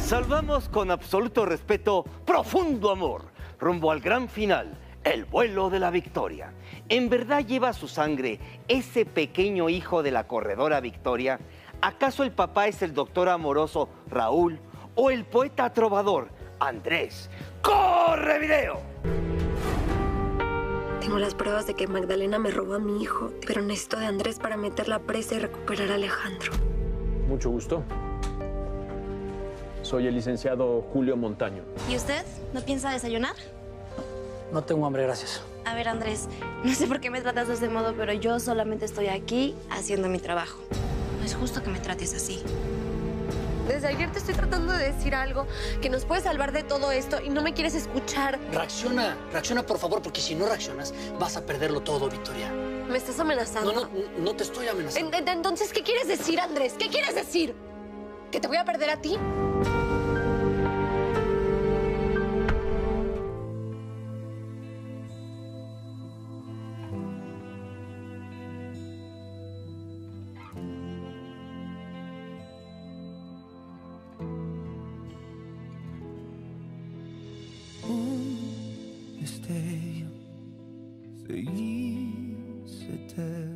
Salvamos con absoluto respeto, profundo amor, rumbo al gran final, el vuelo de la victoria. ¿En verdad lleva su sangre ese pequeño hijo de la corredora Victoria? ¿Acaso el papá es el doctor amoroso Raúl o el poeta trovador Andrés? ¡Corre video! Tengo las pruebas de que Magdalena me robó a mi hijo, pero necesito de Andrés para meterla presa y recuperar a Alejandro. Mucho gusto. Soy el licenciado Julio Montaño. ¿Y usted? ¿No piensa desayunar? No tengo hambre, gracias. A ver, Andrés, no sé por qué me tratas de ese modo, pero yo solamente estoy aquí haciendo mi trabajo. No es justo que me trates así. Desde ayer te estoy tratando de decir algo que nos puede salvar de todo esto y no me quieres escuchar. Reacciona, reacciona por favor, porque si no reaccionas vas a perderlo todo, Victoria. ¿Me estás amenazando? No te estoy amenazando. Entonces, ¿qué quieres decir, Andrés? ¿Qué quieres decir? ¿Que te voy a perder a ti? Un destello se hizo eterno.